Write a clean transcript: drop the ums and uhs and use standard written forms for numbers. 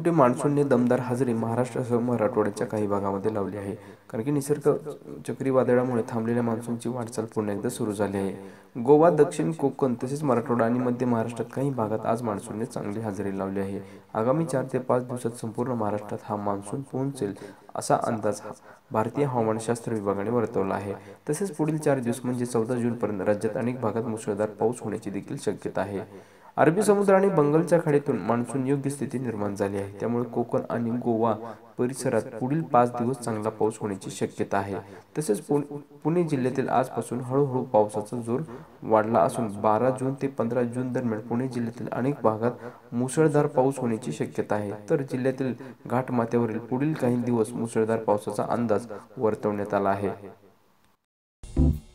शेवटी मान्सूनने दमदार हजेरी महाराष्ट्रासह मराठवाड्याच्या काही भागामध्ये लावली आहे, कारण की निसर्ग चक्रीवादळामुळे थांबलेल्या मान्सूनची वाटचाल पुन्हा एकदा सुरू झाली आहे। गोवा, दक्षिण कोकण तसेच मराठवाडा आणि मध्य महाराष्ट्रात काही भागात आज मान्सूनने चांगली हजेरी लावली आहे। आगामी 4 ते 5 दिवसात संपूर्ण महाराष्ट्रात हा मान्सून पोहोचेल असा अंदाज भारतीय हवामानशास्त्र विभागाने वर्तवला आहे। तसेच पुढील 4 दिवस म्हणजे 14 जूनपर्यंत राज्यात अनेक भागात मुसळधार पाऊस होण्याची देखील शक्यता आहे। अरबी समुद्र आणि बंगालच्या खाडीतून मान्सून योग्य स्थिती निर्माण झाली आहे, त्यामुळे कोकण आणि गोवा परिसरात पुढील 5 दिवस चांगला पाऊस होण्याची शक्यता आहे। तसेच पुणे जिल्ह्यातील आजपासून हळूहळू पावसाचा जोर वाढला असून 12 जून ते 15 जून दरम्यान पुणे जिल्ह्यातील अनेक भागात मुसळधार पाऊस होण्याची शक्यता आहे। तर जिल्ह्यातील घाटमाथ्यावरील पुढील काही दिवस मुसळधार पावसाचा अंदाज वर्तवण्यात आला आहे।